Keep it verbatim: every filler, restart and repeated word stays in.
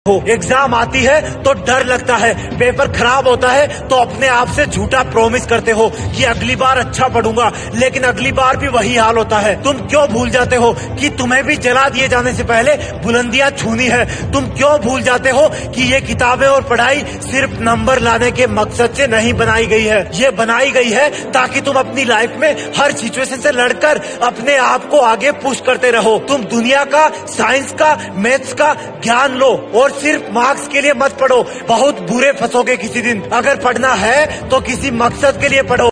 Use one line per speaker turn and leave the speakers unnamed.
हो एग्जाम आती है तो डर लगता है, पेपर खराब होता है तो अपने आप से झूठा प्रॉमिस करते हो कि अगली बार अच्छा पढ़ूंगा, लेकिन अगली बार भी वही हाल होता है। तुम क्यों भूल जाते हो कि तुम्हें भी जला दिए जाने से पहले बुलंदियां छूनी है? तुम क्यों भूल जाते हो कि ये किताबें और पढ़ाई सिर्फ नंबर लाने के मकसद से नहीं बनाई गई है, ये बनाई गई है ताकि तुम अपनी लाइफ में हर सिचुएशन से लड़कर अपने आप को आगे पुश करते रहो। तुम दुनिया का, साइंस का, मैथ्स का ज्ञान लो और सिर्फ मार्क्स के लिए मत पढ़ो, बहुत बुरे फंसोगे किसी दिन। अगर पढ़ना है तो किसी मकसद के लिए पढ़ो।